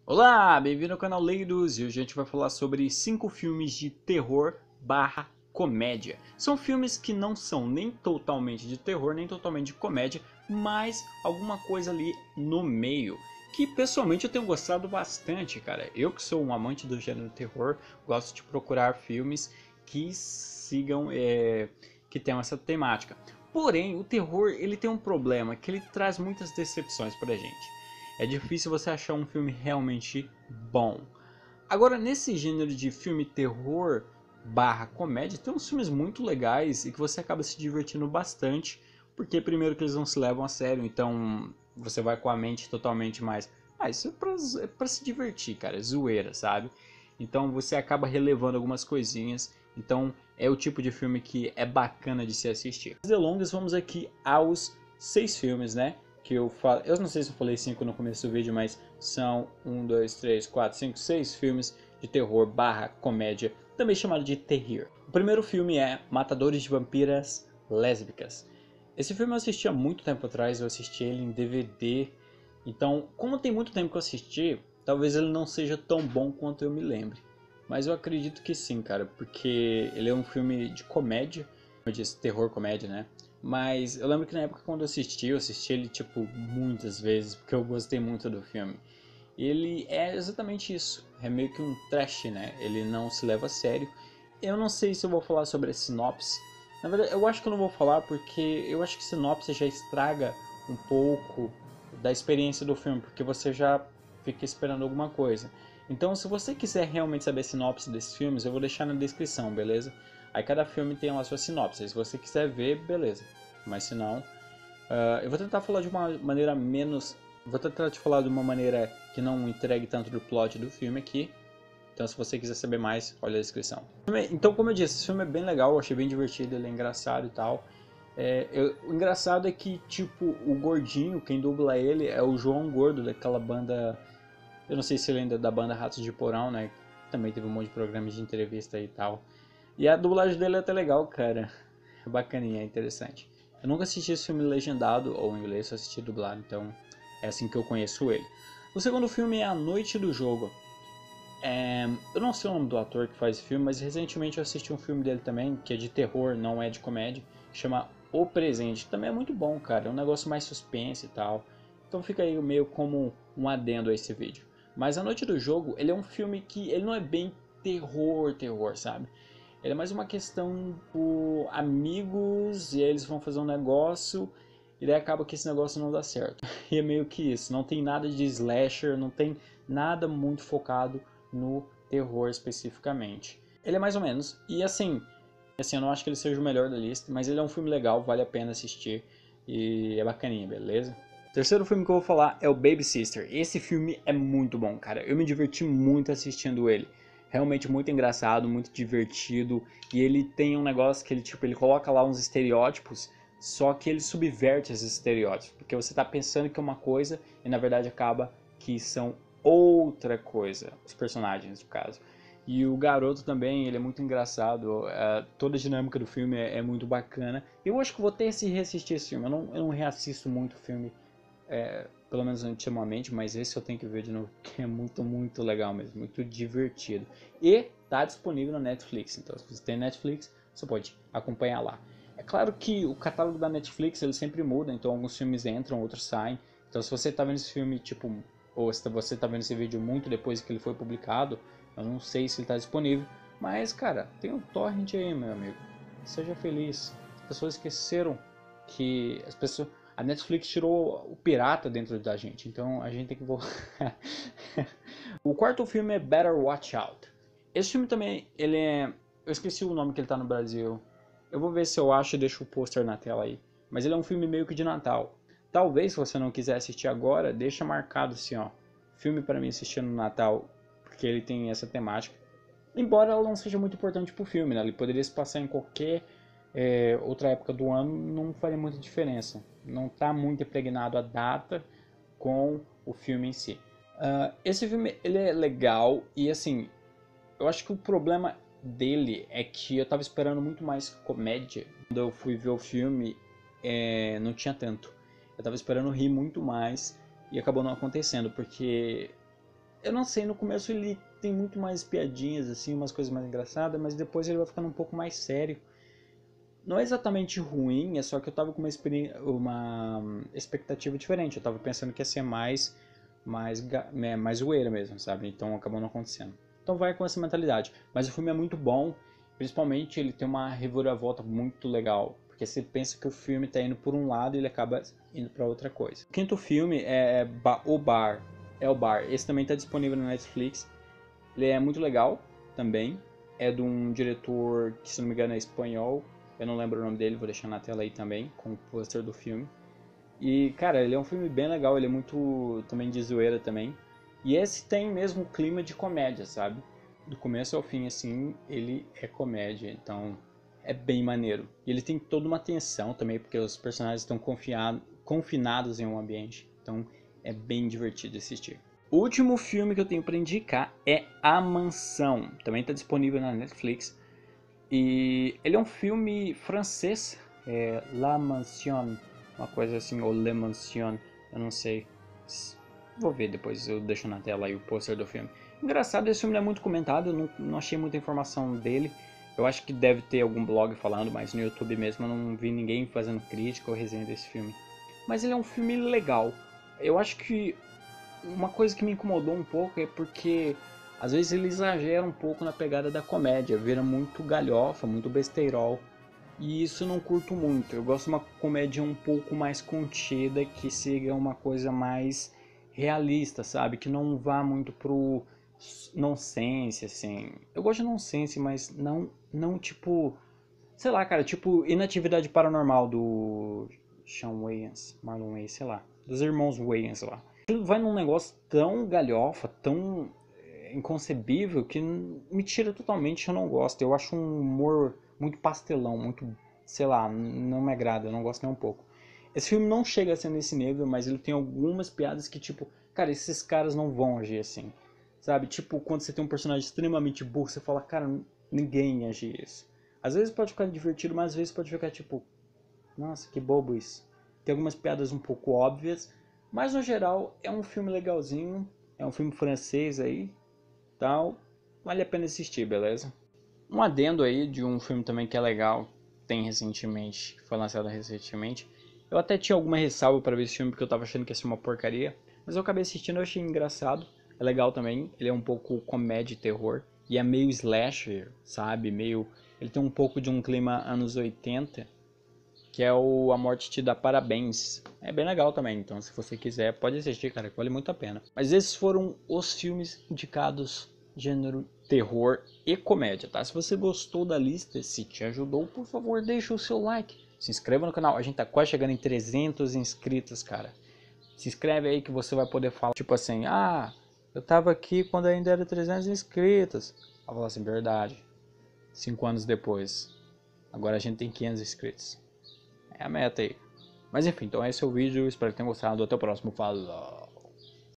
Olá, bem-vindo ao canal Leidos e hoje a gente vai falar sobre 5 filmes de terror barra comédia. São filmes que não são nem totalmente de terror, nem totalmente de comédia, mas alguma coisa ali no meio. Que pessoalmente eu tenho gostado bastante, cara. Eu que sou um amante do gênero terror, gosto de procurar filmes que sigam, que tenham essa temática. Porém, o terror ele tem um problema, que ele traz muitas decepções pra gente. É difícil você achar um filme realmente bom. Agora, nesse gênero de filme terror barra comédia, tem uns filmes muito legais e que você acaba se divertindo bastante, porque primeiro que eles não se levam a sério, então você vai com a mente totalmente mais... isso é pra se divertir, cara, é zoeira, sabe? Então você acaba relevando algumas coisinhas, então é o tipo de filme que é bacana de se assistir. Sem delongas, vamos aqui aos 6 filmes, né? Que eu falo, eu não sei se eu falei 5 no começo do vídeo, mas são 1, 2, 3, 4, 5, 6 filmes de terror barra comédia, também chamado de terrir. O primeiro filme é Matadores de Vampiras Lésbicas. Esse filme eu assisti há muito tempo atrás, eu assisti ele em DVD, então como tem muito tempo que eu assisti, talvez ele não seja tão bom quanto eu me lembre. Mas eu acredito que sim, cara, porque ele é um filme de comédia, como eu disse, terror comédia, né? Mas eu lembro que na época quando eu assisti ele tipo muitas vezes, porque eu gostei muito do filme. Ele é exatamente isso, é meio que um trash, né? Ele não se leva a sério. Eu não sei se eu vou falar sobre a sinopse. Na verdade, eu acho que eu não vou falar porque eu acho que sinopse já estraga um pouco da experiência do filme, porque você já fica esperando alguma coisa. Então, se você quiser realmente saber a sinopse desses filmes, eu vou deixar na descrição, beleza? Aí cada filme tem lá a sua sinopse. Aí, se você quiser ver, beleza. Mas se não, eu vou tentar falar de uma maneira menos... Vou tentar te falar de uma maneira que não entregue tanto do plot do filme aqui. Então, se você quiser saber mais, olha a descrição. Então, como eu disse, esse filme é bem legal, eu achei bem divertido, ele é engraçado e tal. O engraçado é que, tipo, o gordinho, quem dubla ele é o João Gordo, daquela banda... Eu não sei se ele ainda é da banda Ratos de Porão, né? Também teve um monte de programas de entrevista e tal. E a dublagem dele é até legal, cara. É bacaninha, é interessante. Eu nunca assisti esse filme legendado ou em inglês, só assisti dublado, então é assim que eu conheço ele. O segundo filme é A Noite do Jogo. Eu não sei o nome do ator que faz esse filme, mas recentemente eu assisti um filme dele também, que é de terror, não é de comédia, que chama O Presente. Também é muito bom, cara, é um negócio mais suspense e tal. Então fica aí meio como um adendo a esse vídeo. Mas A Noite do Jogo, ele é um filme que ele não é bem terror, sabe? Ele é mais uma questão por amigos e aí eles vão fazer um negócio e daí acaba que esse negócio não dá certo. E é meio que isso, não tem nada de slasher, não tem nada muito focado no terror especificamente. Ele é mais ou menos, e assim, eu não acho que ele seja o melhor da lista, mas ele é um filme legal, vale a pena assistir e é bacaninha, beleza? O terceiro filme que eu vou falar é o Baby Sister. Esse filme é muito bom, cara. Eu me diverti muito assistindo ele. Realmente muito engraçado, muito divertido. E ele tem um negócio que ele coloca lá uns estereótipos, só que ele subverte esses estereótipos. Porque você tá pensando que é uma coisa e na verdade acaba que são outra coisa. Os personagens, no caso. E o garoto também, ele é muito engraçado. Toda a dinâmica do filme é muito bacana. Eu acho que vou ter que reassistir esse filme. Eu não reassisto muito filme, pelo menos ultimamente, mas esse eu tenho que ver de novo, que é muito legal mesmo, muito divertido. E tá disponível na Netflix, então se você tem Netflix, você pode acompanhar lá. É claro que o catálogo da Netflix ele sempre muda, então alguns filmes entram, outros saem. Então se você tá vendo esse filme, tipo, ou se você tá vendo esse vídeo muito depois que ele foi publicado, eu não sei se ele tá disponível, mas cara, tem um torrent aí, meu amigo. Seja feliz. As pessoas esqueceram que a Netflix tirou o pirata dentro da gente, então a gente tem que voltar. O quarto filme é Better Watch Out. Esse filme também, ele é... Eu esqueci o nome que ele tá no Brasil. Eu vou ver se eu acho e deixo o pôster na tela aí. Mas ele é um filme meio que de Natal. Talvez, se você não quiser assistir agora, deixa marcado assim, ó. Filme para mim assistir no Natal, porque ele tem essa temática. Embora ela não seja muito importante pro filme, né? Ele poderia se passar em qualquer outra época do ano, não faria muita diferença. Não está muito impregnado a data com o filme em si. Esse filme ele é legal e assim, eu acho que o problema dele é que eu estava esperando muito mais comédia. Quando eu fui ver o filme, não tinha tanto. Eu estava esperando rir muito mais e acabou não acontecendo, porque eu não sei, no começo ele tem muito mais piadinhas, assim, umas coisas mais engraçadas, mas depois ele vai ficando um pouco mais sério. Não é exatamente ruim, é só que eu tava com uma expectativa diferente. Eu tava pensando que ia ser mais zoeira mesmo, sabe? Então acabou não acontecendo. Então vai com essa mentalidade. Mas o filme é muito bom, principalmente ele tem uma reviravolta muito legal. Porque você pensa que o filme tá indo por um lado e ele acaba indo para outra coisa. O quinto filme é O Bar. É o Bar. Esse também está disponível na Netflix. Ele é muito legal também. É de um diretor que, se não me engano, é espanhol. Eu não lembro o nome dele, vou deixar na tela aí também, com o pôster do filme. E, cara, ele é um filme bem legal, ele é muito também de zoeira também. E esse tem mesmo o clima de comédia, sabe? Do começo ao fim, assim, ele é comédia, então é bem maneiro. E ele tem toda uma tensão também, porque os personagens estão confinados em um ambiente. Então é bem divertido assistir. O último filme que eu tenho para indicar é A Mansão. Também está disponível na Netflix. E ele é um filme francês, La Mansion, uma coisa assim, ou Le Mansion, eu não sei. Vou ver depois, eu deixo na tela aí o pôster do filme. Engraçado, esse filme não é muito comentado, eu não achei muita informação dele. Eu acho que deve ter algum blog falando, mas no YouTube mesmo eu não vi ninguém fazendo crítica ou resenha desse filme. Mas ele é um filme legal. Eu acho que uma coisa que me incomodou um pouco é porque às vezes ele exagera um pouco na pegada da comédia, vira muito galhofa, muito besteirol. E isso eu não curto muito. Eu gosto de uma comédia um pouco mais contida, que siga uma coisa mais realista, sabe? Que não vá muito pro nonsense, assim. Eu gosto de nonsense, mas não tipo... Sei lá, cara, tipo Inatividade Paranormal do Sean Wayans, Marlon Wayans, sei lá. Dos irmãos Wayans lá. Ele vai num negócio tão galhofa, tão inconcebível, que me tira totalmente, eu não gosto. Eu acho um humor muito pastelão, muito, sei lá, não me agrada, eu não gosto nem um pouco. Esse filme não chega a ser nesse nível, mas ele tem algumas piadas que, tipo, cara, esses caras não vão agir assim. Sabe? Tipo, quando você tem um personagem extremamente burro, você fala, cara, ninguém ia agir isso. Às vezes pode ficar divertido, mas às vezes pode ficar tipo, nossa, que bobo isso. Tem algumas piadas um pouco óbvias, mas no geral é um filme legalzinho, é um filme francês aí, tal, vale a pena assistir, beleza? Um adendo aí de um filme também que é legal, tem recentemente, foi lançado recentemente. Eu até tinha alguma ressalva para ver esse filme porque eu tava achando que ia ser uma porcaria, mas eu acabei assistindo, eu achei engraçado, é legal também, ele é um pouco comédia e terror, e é meio slasher, sabe? Meio, ele tem um pouco de um clima anos 80, que é o A Morte Te Dá Parabéns. É bem legal também, então se você quiser pode assistir, cara, que vale muito a pena. Mas esses foram os filmes indicados gênero terror e comédia, tá? Se você gostou da lista, se te ajudou, por favor, deixa o seu like. Se inscreva no canal, a gente tá quase chegando em 300 inscritos, cara. Se inscreve aí que você vai poder falar, tipo assim, ah, eu tava aqui quando ainda era 300 inscritos. Eu vou falar assim, verdade. 5 anos depois. Agora a gente tem 500 inscritos. É a meta aí. Mas enfim, então esse é o vídeo. Espero que tenham gostado. Até o próximo. Falou!